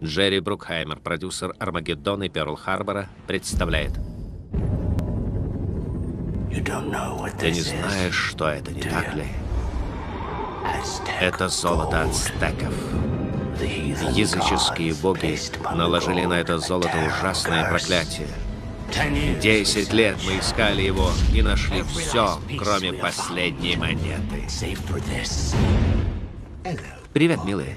Джерри Брукхаймер, продюсер «Армагеддона» и «Пёрл-Харбора», представляет. Ты не знаешь, что это, не так ли? Это золото ацтеков. Языческие боги наложили на это золото ужасное проклятие. 10 лет мы искали его и нашли все, кроме последней монеты. Привет, милые.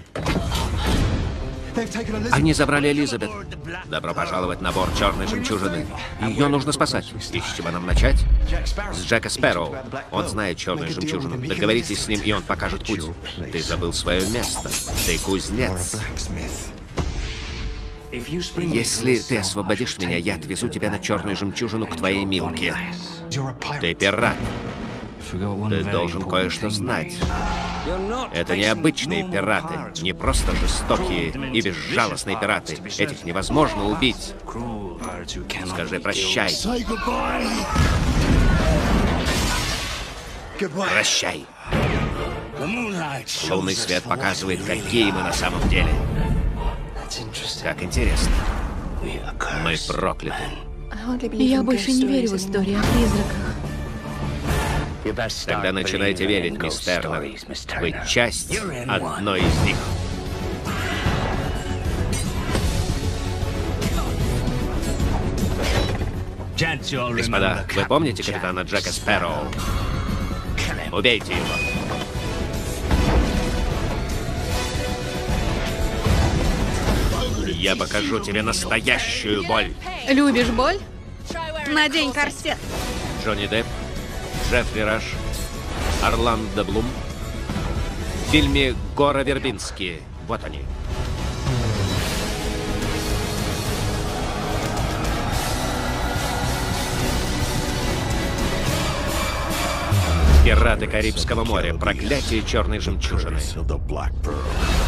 Они забрали Элизабет. Добро пожаловать на борт черной жемчужины. Ее нужно спасать. И с чего нам начать? С Джека Спэрроу. Он знает черную жемчужину. Договоритесь с ним, и он покажет путь. Ты забыл свое место. Ты кузнец. Если ты освободишь меня, я отвезу тебя на черную жемчужину к твоей Милке. Ты пират. Ты должен кое-что знать. Это не обычные пираты, не просто жестокие и безжалостные пираты. Этих невозможно убить. Скажи прощай. Прощай. Лунный свет показывает, какие мы на самом деле. Как интересно. Мы прокляты. Я больше не верю в истории о призраках. Тогда начинайте верить, мисс Тернер. Вы часть одной из них. Господа, вы помните капитана Джека Спэрроу? Убейте его. Я покажу тебе настоящую боль. Любишь боль? Надень корсет. Джонни Депп, Джеффри Раш, Орландо Блум. В фильме «Гора Вербински». Вот они. «Пираты Карибского моря. Проклятие черной жемчужины».